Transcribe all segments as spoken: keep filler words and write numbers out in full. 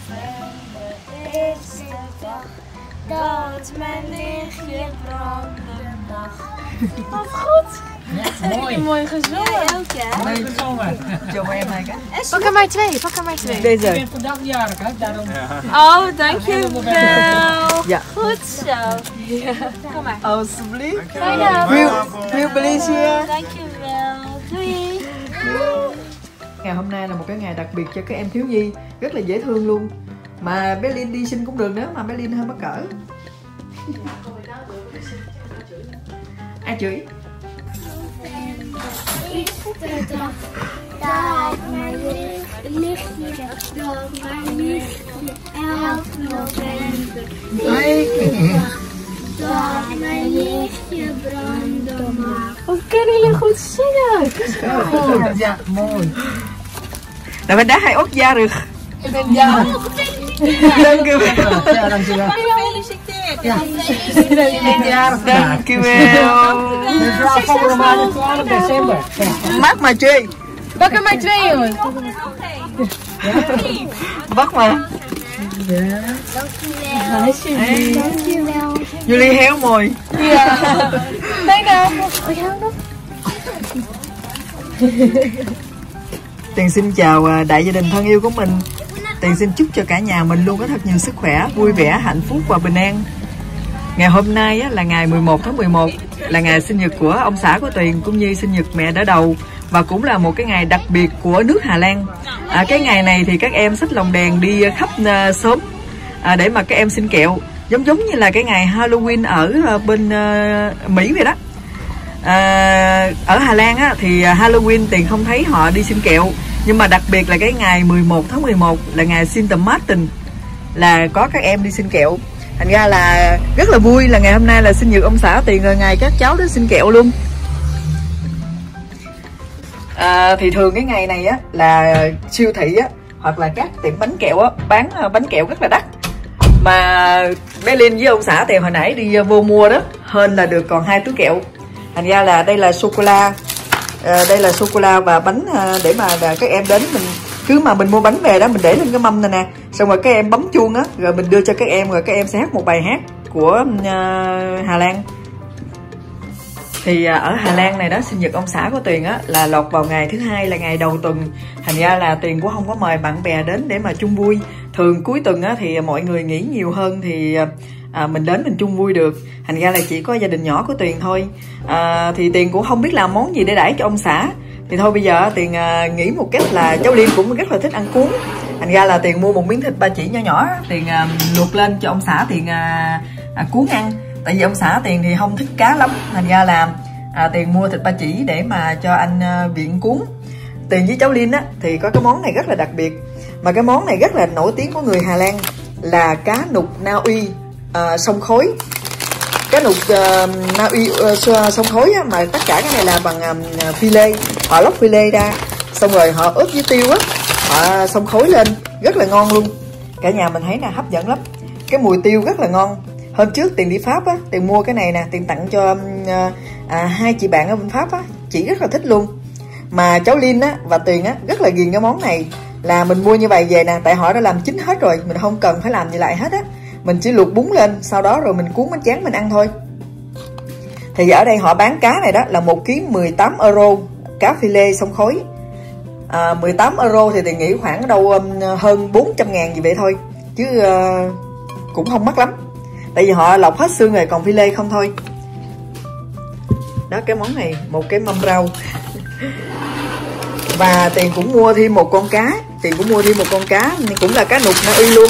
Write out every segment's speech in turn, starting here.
november is de dag dat mijn lichtje branden mag. Wat goed! Ja, mooi. Mooi gezongen. Jij ook, hè? Mooi gezongen. Zullen we even kijken? Pak er maar twee, pak er maar twee. Ik Deze. ben vandaag jarig, hè, daarom. Oh, dankjewel. Ja. Goed zo. Ja. Kom maar. Alsjeblieft. Fijne Veel, avond. veel plezier. Dankjewel. Doei. Ngày hôm nay là một cái ngày đặc biệt cho các em thiếu nhi, rất là dễ thương luôn. Mà bé Linh đi sinh cũng được nữa, mà bé Linh hơi mắc cỡ. Ai chửi? Is de dag dat mijn lichtje dat mijn lichtje elf november is de dag dat mijn lichtje branden mag. Wat kunnen jullie goed zingen? Goed, ja, mooi. Là bên đá hai ốt da được. Ik ben jarig. Dank u wel. Ja, dankjewel. Gefeliciteerd. Ja, ik ben jarig vandaag. Dank u wel. Dus wel volgende maand twaalf december. Mắc mà chơi. Pak er maar twee, jongens. Bắt mà. Dankjewel. Dankjewel. Julie héo mồi. Ja. Fijne avond. Voor jou nog? Tiền xin chào đại gia đình thân yêu của mình. Tiền xin chúc cho cả nhà mình luôn có thật nhiều sức khỏe, vui vẻ, hạnh phúc và bình an. Ngày hôm nay á, là ngày mười một tháng mười một, là ngày sinh nhật của ông xã của Tuyền cũng như sinh nhật mẹ đỡ đầu, và cũng là một cái ngày đặc biệt của nước Hà Lan. À, cái ngày này thì các em xách lồng đèn đi khắp uh, xóm à, để mà các em xin kẹo, giống giống như là cái ngày Halloween ở uh, bên uh, Mỹ vậy đó. À, ở Hà Lan á, thì Halloween Tiền không thấy họ đi xin kẹo, nhưng mà đặc biệt là cái ngày mười một tháng mười một là ngày Sint Maarten là có các em đi xin kẹo. Thành ra là rất là vui, là ngày hôm nay là sinh nhật ông xã Tiền, rồi ngày các cháu đến xin kẹo luôn. À, thì thường cái ngày này á là siêu thị á hoặc là các tiệm bánh kẹo á bán bánh kẹo rất là đắt, mà bé Linh với ông xã Tiền hồi nãy đi vô mua đó, hên là được còn hai túi kẹo. Thành ra là đây là sô cô la, à, đây là sô cô la và bánh à, để mà các em đến mình cứ mà mình mua bánh về đó mình để lên cái mâm này nè, xong rồi các em bấm chuông á, rồi mình đưa cho các em, rồi các em sẽ hát một bài hát của uh, Hà Lan. Thì uh, ở Hà Lan này đó, sinh nhật ông xã của Tuyền á là lọt vào ngày thứ hai là ngày đầu tuần, thành ra là Tuyền cũng không có mời bạn bè đến để mà chung vui. Thường cuối tuần á thì mọi người nghỉ nhiều hơn thì uh, À, mình đến mình chung vui được, thành ra là chỉ có gia đình nhỏ của Tuyền thôi. À, thì Tuyền cũng không biết làm món gì để đãi cho ông xã, thì thôi bây giờ Tuyền à, nghĩ một cách là cháu Liêm cũng rất là thích ăn cuốn, thành ra là Tuyền mua một miếng thịt ba chỉ nhỏ nhỏ, Tuyền à, luộc lên cho ông xã Tuyền à, à, cuốn ăn. Tại vì ông xã Tuyền thì không thích cá lắm, thành ra là à, Tuyền mua thịt ba chỉ để mà cho anh à, Viện cuốn. Tuyền với cháu Liêm á thì có cái món này rất là đặc biệt, mà cái món này rất là nổi tiếng của người Hà Lan, là cá nục Na Uy À, sông khối. Cá nục uh, Na Uy uh, sông khối á, mà tất cả cái này là bằng uh, phi lê, họ lóc phi lê ra xong rồi họ ướp với tiêu á, họ sông khối lên rất là ngon luôn. Cả nhà mình thấy là hấp dẫn lắm, cái mùi tiêu rất là ngon. Hôm trước Tiền đi Pháp á, Tiền mua cái này nè, Tiền tặng cho uh, à, hai chị bạn ở bên Pháp á, chị rất là thích luôn. Mà cháu Linh á và Tiền á rất là ghiền cái món này, là mình mua như vậy về nè, tại họ đã làm chín hết rồi, mình không cần phải làm gì lại hết á, mình chỉ luộc bún lên, sau đó rồi mình cuốn bánh tráng mình ăn thôi. Thì ở đây họ bán cá này đó là một ký mười tám euro, cá phi lê sông khối. à, mười tám euro thì Tiền nghĩ khoảng đâu um, hơn bốn trăm ngàn gì vậy thôi, chứ uh, cũng không mắc lắm, tại vì họ lọc hết xương rồi còn phi lê không thôi. Đó, cái món này một cái mâm rau. Và Tiền cũng mua thêm một con cá, Tiền cũng mua thêm một con cá cũng là cá nục Na Uy luôn.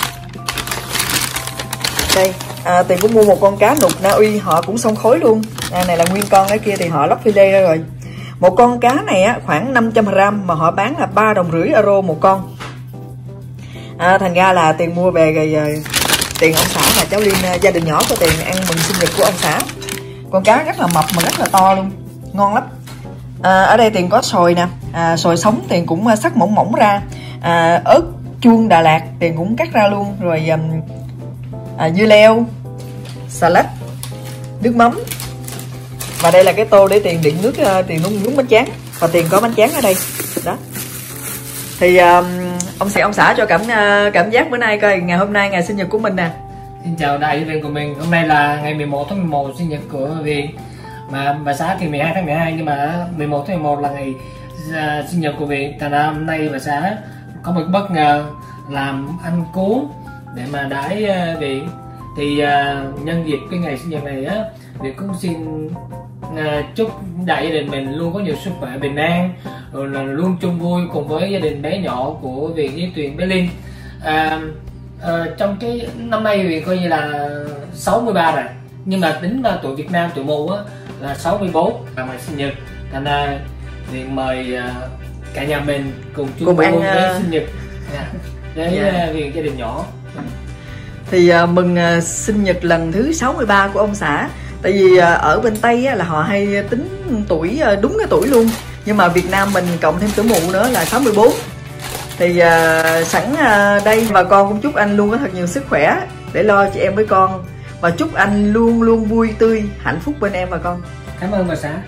Đây, à, Tiền cũng mua một con cá nục Na Uy, họ cũng xông khối luôn. À, này là nguyên con, cái kia thì họ lóc phi lê ra rồi. Một con cá này á, khoảng năm trăm gram mà họ bán là ba đồng rưỡi euro một con. À, thành ra là Tiền mua về rồi, rồi Tiền ông xã và cháu Liên, gia đình nhỏ của Tiền ăn mừng sinh nhật của ông xã. Con cá rất là mập mà rất là to luôn, ngon lắm. À, ở đây Tiền có sồi nè, à, sồi sống Tiền cũng sắc mỏng mỏng ra, à, ớt chuông Đà Lạt Tiền cũng cắt ra luôn, rồi um, à, dưa leo, xà lách, nước mắm. Và đây là cái tô để Tiền đựng nước, uh, Tiền nướng, nướng bánh tráng, và Tiền có bánh tráng ở đây đó. Thì uh, Ông sẽ ông xã cho cảm cảm giác bữa nay coi, ngày hôm nay ngày sinh nhật của mình nè. Xin chào đại gia đình của mình. Hôm nay là ngày mười một tháng mười một, sinh nhật của Huyền. Mà bà xã thì mười hai tháng mười hai, nhưng mà mười một tháng mười một là ngày uh, sinh nhật của Huyền. Thành ra hôm nay bà xã có một bất ngờ làm ăn cuốn để mà đãi uh, Huyền. Thì uh, nhân dịp cái ngày sinh nhật này á, Huyền cũng xin uh, chúc đại gia đình mình luôn có nhiều sức khỏe, bình an, rồi là luôn chung vui cùng với gia đình bé nhỏ của Huyền với Tuyền, bé Linh. Uh, uh, trong cái năm nay Huyền coi như là sáu mươi ba rồi, nhưng mà tính ra tuổi Việt Nam tuổi mù á là sáu mươi bốn là ngày sinh nhật. Thành ra Huyền mời uh, cả nhà mình cùng chung vui với uh... sinh nhật yeah. với yeah. uh, Huyền gia đình nhỏ. Thì uh, mừng uh, sinh nhật lần thứ sáu mươi ba của ông xã. Tại vì uh, ở bên Tây á, là họ hay tính tuổi uh, đúng cái tuổi luôn, nhưng mà Việt Nam mình cộng thêm tuổi mụ nữa là sáu mươi bốn. Thì uh, sẵn uh, đây bà con cũng chúc anh luôn có thật nhiều sức khỏe để lo chị em với con, và chúc anh luôn luôn vui tươi hạnh phúc bên em và con. Cảm ơn bà xã.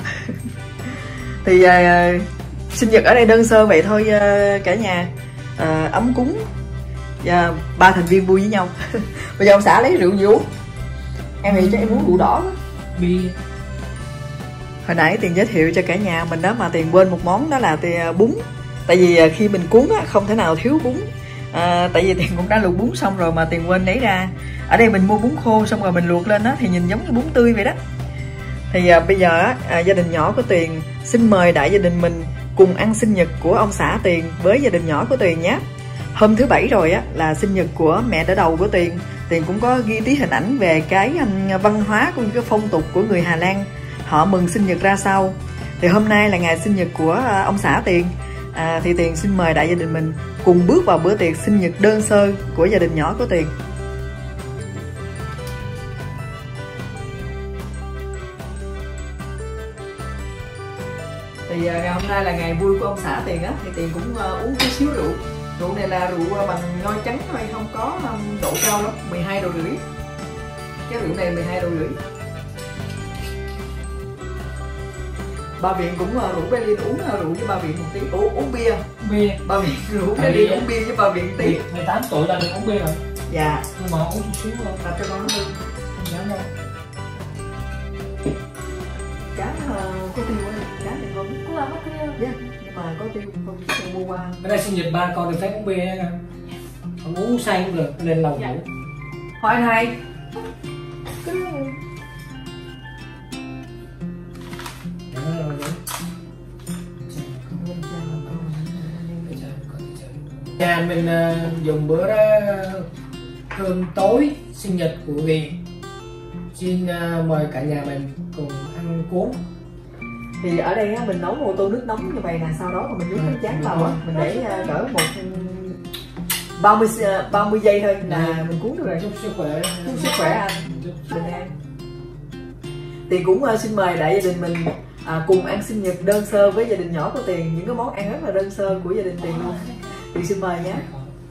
Thì uh, sinh nhật ở đây đơn sơ vậy thôi uh, cả nhà, uh, ấm cúng và ba thành viên vui với nhau. Bây giờ ông xã lấy rượu gì uống? Em nghĩ cho em uống rượu đỏ. Bia. Hồi nãy Tiền giới thiệu cho cả nhà mình đó mà Tiền quên một món, đó là tiền bún. Tại vì khi mình cuốn á, không thể nào thiếu bún. À, tại vì Tiền cũng đã luộc bún xong rồi mà Tiền quên lấy ra. Ở đây mình mua bún khô xong rồi mình luộc lên đó thì nhìn giống như bún tươi vậy đó. Thì à, bây giờ á, à, gia đình nhỏ của Tiền xin mời đại gia đình mình cùng ăn sinh nhật của ông xã Tiền với gia đình nhỏ của Tiền nhé. Hôm thứ bảy rồi á là sinh nhật của mẹ đỡ đầu của Tiền. Tiền cũng có ghi tí hình ảnh về cái um, văn hóa cũng như cái phong tục của người Hà Lan, họ mừng sinh nhật ra sao. Thì hôm nay là ngày sinh nhật của uh, ông xã Tiền. À, thì Tiền xin mời đại gia đình mình cùng bước vào bữa tiệc sinh nhật đơn sơ của gia đình nhỏ của Tiền. Thì uh, ngày hôm nay là ngày vui của ông xã Tiền á, thì Tiền cũng uh, uống chút xíu rượu. Rượu này là rượu bằng nôi trắng thôi, không có um, độ cao lắm, mười hai độ rưỡi. Cái rượu này mười hai độ rưỡi. Ba Viện cũng uh, rủ bé Linh uống uh, rượu với ba Viện một tí. Ủa, uống bia. Bia. Ba Viện rủ bé Linh uống bia với ba Viện tí. mười tám tuổi là được uống bia rồi. Dạ. Nhưng mà uống chút xíu thôi. Làm cho con nó đi. Không dám đâu. Cá uh, có tiêu á, cá này ngon. Cũng là mất tiêu. Dạ. Nhưng mà có tiêu không, không mua qua. Bữa nay sinh nhật ba con được phép uống bia nha. Không uống say cũng được, lên lầu ngủ. Hỏi anh hai. Nhà mình uh, dùng bữa đó cơm tối sinh nhật của Huyền. Xin uh, mời cả nhà mình cùng ăn cuốn. Thì ở đây á, mình nấu một tô nước nóng như vậy nè, sau đó mình nhúng cái chén vào á, mình để uh, cỡ một ba mươi ba mươi giây thôi là à, mình cuốn được rồi. Chúc sức khỏe. Chúc sức khỏe anh. Bình an. Thì cũng uh, xin mời đại gia đình mình uh, cùng ăn sinh nhật đơn sơ với gia đình nhỏ của Tiền, những cái món ăn rất là đơn sơ của gia đình Tiền luôn. Thì xin mời nhé.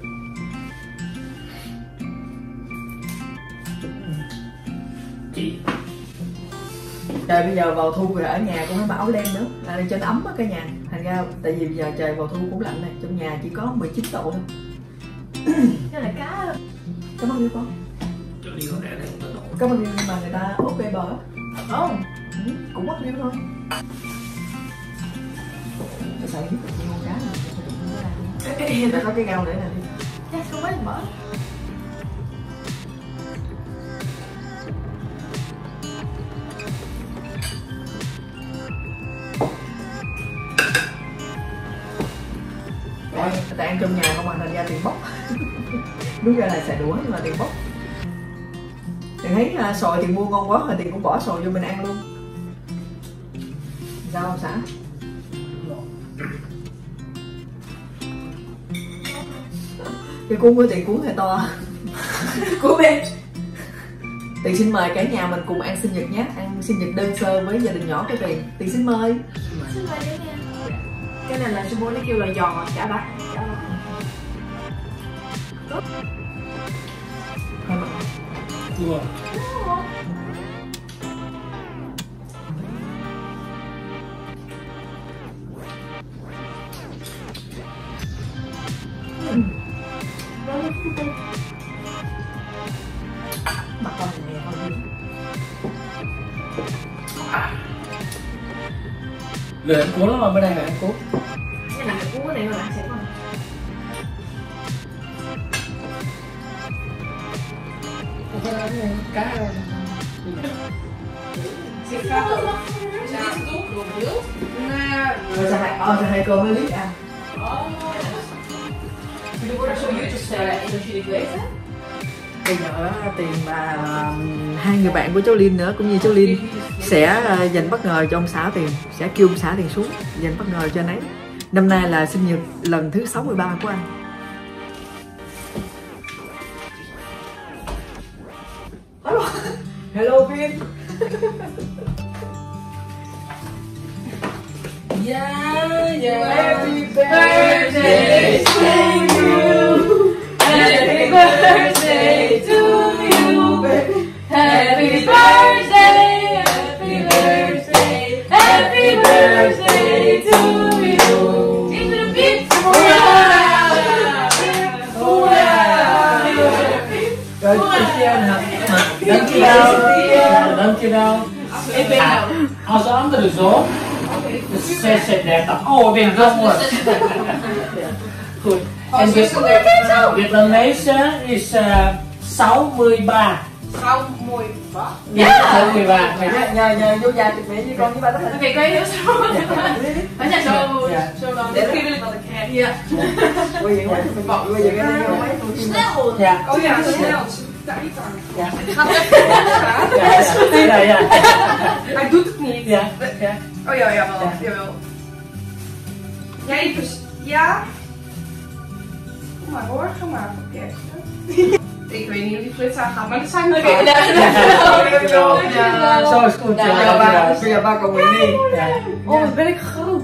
Chị. Trời bây giờ vào thu rồi, ở nhà cũng phải mặc áo len nữa là để cho nó ấm á cả nhà. Thành ra tại vì bây giờ trời vào thu cũng lạnh này, trong nhà chỉ có mười chín độ thôi. Cái là cá. Cảm ơn yêu con. Cảm ơn yêu nhưng mà người ta ốp bê bờ. Không, ừ, cũng mất yêu thôi. Tôi xài biết được con cá này. Đã có cái gao để nè. Chắc không phải mở. Tại ăn trong nhà không mà thành ra Tiền bốc. Đúng ra là xài đũa nhưng mà Tiền bốc. Tiền thấy uh, sồi Tiền mua ngon quá rồi Tiền cũng bỏ sồi vô mình ăn luôn. Sao không xã? Cái cuốn của Tiền cuốn hơi to. Cuốn em. Tiền xin mời cả nhà mình cùng ăn sinh nhật nhé, ăn sinh nhật đơn sơ với gia đình nhỏ của Tiền. Tiền xin mời. Xin mời cả nhà. Cái này là Sumo nó kêu là giò chả bát. Chả bát. Chưa. Mặt con này không đi. Lười ăn cuốn lắm mà bên đây là ăn cuốn. Cái này cuốn cái này mà bạn sẽ không. Cá rồi. Rồi sao hai, ờ, sao hai cô mới biết ăn. Bây giờ tiền mà hai người bạn của cháu Linh nữa cũng như cháu Linh sẽ dành bất ngờ cho ông xã Tiền, sẽ kêu ông xã Tiền xuống dành bất ngờ cho anh ấy. Năm nay là sinh nhật lần thứ sáu mươi ba của anh. Hello, hello Viên. Yeah, yeah. Happy birthday to you. Happy birthday to you, baby. Happy birthday, happy birthday, happy birthday to you. Into the beat. Rồi chị anh hả? Đánh chị đâu? Đánh chị đâu? Also under the zone. Sẽ sẽ đẹp tập. Oh, bên rong rồi. Good. And Vietnamese is uh, sáu mươi ba. sáu mươi ba. Yeah, sáu mươi ba. Nhờ nhờ vô nhà chụp mẹ với con với ba đó. Okay, go here. Phải nhà show show đó. Để khi lên vào cái kia. Quay về quay mình bọc quay về cái này mấy tôi chim. Yeah. Oh yeah, snel. Yeah. Yeah, yeah. Hij doet het niet. Yeah. Yeah. Oh ja, jawel, jawel. Jij dus, ja? Kom maar hoor, ga maar voor kerst. Ik weet niet of die flits aangaan, maar dat zijn we. Oké, zo is goed. Bây giờ ba cầu nguyện đi. Oh, wat ben ik groot.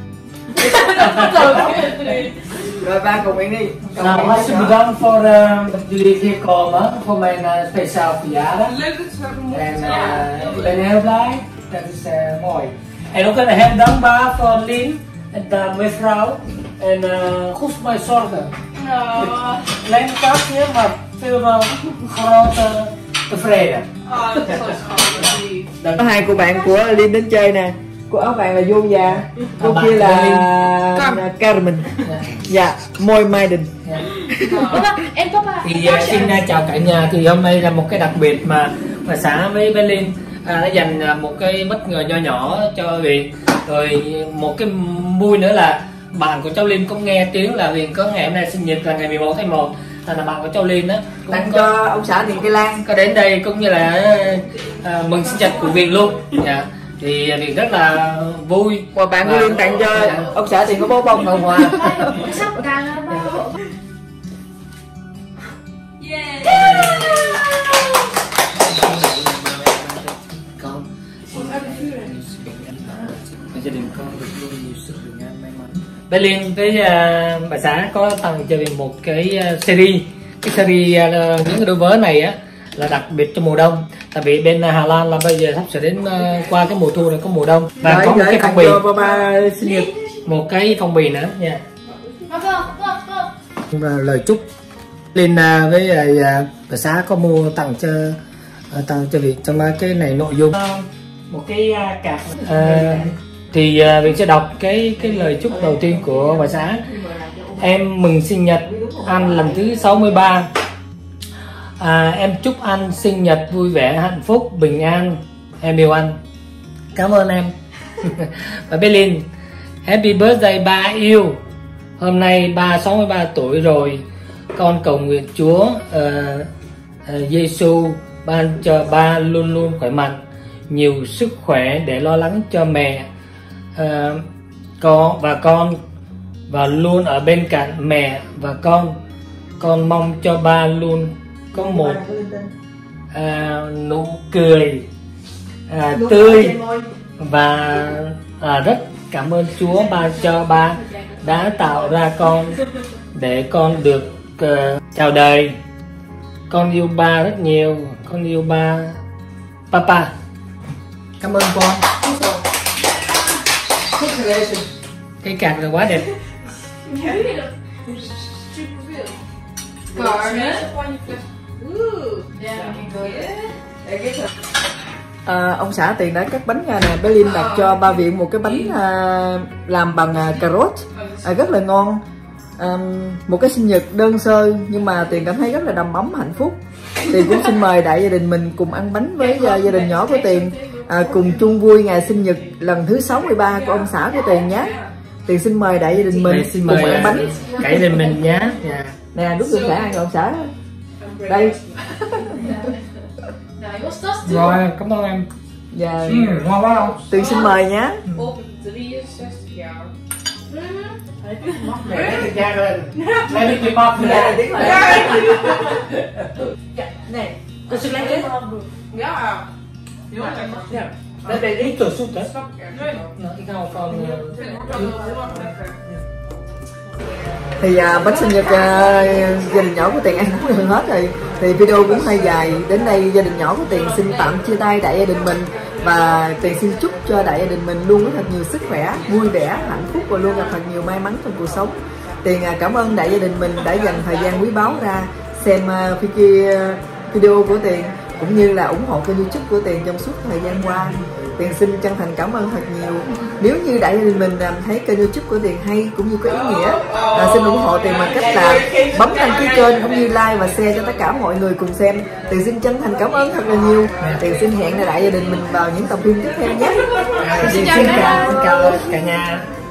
Rồi ba cầu nguyện đi. Nou, hartstikke bedankt voor uh, dat jullie hier komen voor mijn uh, speciaal verjaardag. Leuk dat ze hebben En uh, ik ben heel blij. Dat is uh, mooi. En ook heel dankbaar voor Lien en uh, mevrouw. En uh, goed voor mij zorgen. Oh, Kleine kastje, maar veel uh, grote tevreden. oh, dat is wel schattig. Có hai cô bạn của Linh đến chơi nè. Cô áo vàng là Yoya, cô kia là Carmen. Dạ, Môi Mai Đình. Em có ba. Thì uh, xin uh, chào cả nhà. Thì hôm nay là một cái đặc biệt mà bà xã với bé Linh à, đã dành một cái bất ngờ nho nhỏ cho Huyền. Rồi một cái vui nữa là bạn của cháu Linh cũng nghe tiếng là Huyền có ngày hôm nay sinh nhật là ngày mười một tháng một. Thành là bạn của cháu Linh đó cũng tặng có, cho ông xã Tiền Cây Lan. có đến đây cũng như là uh, mừng sinh nhật của Huyền luôn. Dạ. Thì Huyền rất là vui. Và bạn của Linh tặng cho dạ. ông xã Tiền có bó bông hồng hoa. Sắp càng là ba. Yeah. Con gia đình con được luôn nhiều sức bình an may mắn. Bé Liên với uh, bà xã có tặng cho mình một cái uh, series, cái series uh, những cái đôi vớ này á là đặc biệt cho mùa đông. Tại vì bên Hà Lan là bây giờ sắp sửa đến uh, qua cái mùa thu này có mùa đông và Đấy, có một cái phong bì, ba ba sinh nhật, một cái phong bì nữa nha. Vâng, vâng, vâng. Lời chúc Liên uh, với uh, bà xã có mua tặng cho uh, tặng cho Việt trong cái này nội dung uh, một cái uh, cặp uh, thì uh, Việt sẽ đọc cái cái lời chúc đầu tiên của bà xã. Em mừng sinh nhật anh lần thứ sáu mươi ba. À, em chúc anh sinh nhật vui vẻ, hạnh phúc, bình an. Em yêu anh. Cảm ơn em. Và Berlin, happy birthday ba yêu. Hôm nay ba sáu mươi ba tuổi rồi. Con cầu nguyện Chúa uh, uh, Giêsu ban cho ba luôn luôn khỏe mạnh, nhiều sức khỏe để lo lắng cho mẹ uh, con và con, và luôn ở bên cạnh mẹ và con. Con mong cho ba luôn có một à, nụ cười à, tươi và à, rất cảm ơn Chúa ba cho ba đã tạo ra con để con được uh, chào đời. Con yêu ba rất nhiều, con yêu ba papa. Cảm ơn con. Cái cạc là quá đẹp. À, ông xã Tiền đã cắt bánh ra nè. Bé Linh đặt cho ba Viện một cái bánh à, làm bằng à, cà rốt à, rất là ngon. À, một cái sinh nhật đơn sơ nhưng mà Tiền cảm thấy rất là đầm ấm hạnh phúc. Tiền cũng xin mời đại gia đình mình cùng ăn bánh với gia, gia đình nhỏ của Tiền, à, cùng chung vui ngày sinh nhật lần thứ sáu mươi ba của ông xã của Tiền nhé. Tiền xin mời đại gia đình mình xin cùng mời ăn bánh. cả gia đình mình nhé. Yeah. Nè, đút ông xã ăn rồi ông xã. Đây. Rồi, cảm ơn em. Dạ. Ừ, ngon quá không? Tiền xin mời nhé. Tôi xin lấy cái. Đây đây đi từ suốt đấy. Thì à, bánh sinh nhật à, gia đình nhỏ của Tiền ăn cũng gần hết rồi. Thì video cũng hơi dài. Đến đây gia đình nhỏ của Tiền xin tạm chia tay đại gia đình mình. Và Tiền xin chúc cho đại gia đình mình luôn có thật nhiều sức khỏe, vui vẻ, hạnh phúc và luôn gặp thật nhiều may mắn trong cuộc sống. Tiền à, cảm ơn đại gia đình mình đã dành thời gian quý báu ra xem uh, video của Tiền cũng như là ủng hộ kênh YouTube của Tiền trong suốt thời gian qua. Tiền xin chân thành cảm ơn thật nhiều. Nếu như đại gia đình mình làm thấy kênh YouTube của Tiền hay cũng như có ý nghĩa, à, xin ủng hộ Tiền bằng cách là bấm đăng ký kênh cũng như like và share cho tất cả mọi người cùng xem. Tiền xin chân thành cảm ơn thật là nhiều. Tiền xin hẹn đại gia đình mình vào những tập phim tiếp theo nhé. Xin chào cả nhà.